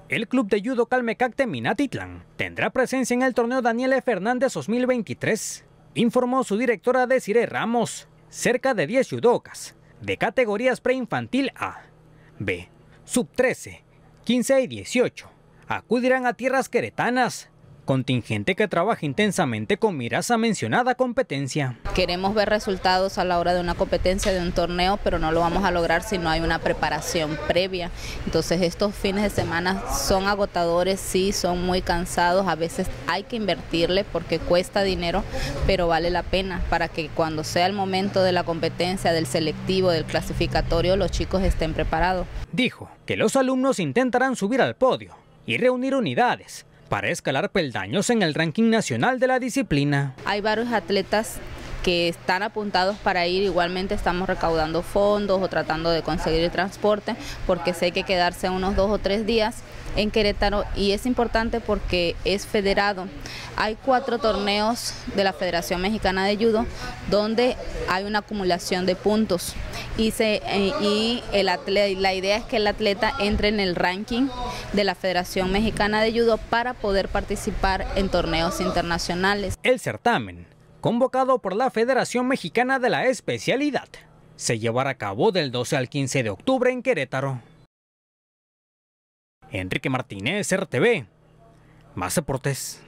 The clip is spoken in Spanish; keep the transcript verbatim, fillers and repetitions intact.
El club de judo Calmecac de Minatitlán tendrá presencia en el torneo Daniel E. Fernández dos mil veintitrés, informó su directora Desiree Ramos. Cerca de diez judocas de categorías preinfantil A, B, sub trece, quince y dieciocho acudirán a tierras queretanas, contingente que trabaja intensamente con miras a mencionada competencia. Queremos ver resultados a la hora de una competencia, de un torneo, pero no lo vamos a lograr si no hay una preparación previa. Entonces estos fines de semana son agotadores, sí, son muy cansados, a veces hay que invertirle porque cuesta dinero, pero vale la pena para que cuando sea el momento de la competencia, del selectivo, del clasificatorio, los chicos estén preparados. Dijo que los alumnos intentarán subir al podio y reunir unidades para escalar peldaños en el ranking nacional de la disciplina. Hay varios atletas que están apuntados para ir, igualmente estamos recaudando fondos o tratando de conseguir el transporte, porque sé que quedarse unos dos o tres días en Querétaro, y es importante porque es federado. Hay cuatro torneos de la Federación Mexicana de Judo donde hay una acumulación de puntos y, se, y el atleta, la idea es que el atleta entre en el ranking de la Federación Mexicana de Judo para poder participar en torneos internacionales. El certamen, convocado por la Federación Mexicana de la Especialidad, se llevará a cabo del doce al quince de octubre en Querétaro. Enrique Martínez, R T V, Más Deportes.